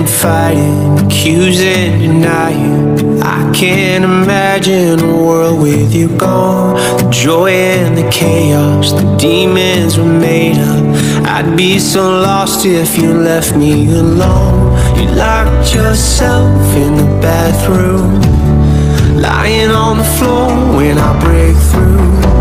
and fighting, accusing, denying. I can't imagine a world with you gone. The joy and the chaos, the demons were made up. I'd be so lost if you left me alone. You locked yourself in the bathroom, lying on the floor when I break through.